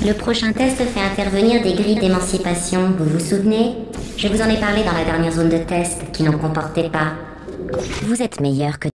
Le prochain test fait intervenir des grilles d'émancipation, vous vous souvenez? Je vous en ai parlé dans la dernière zone de test, qui n'en comportait pas. Vous êtes meilleur que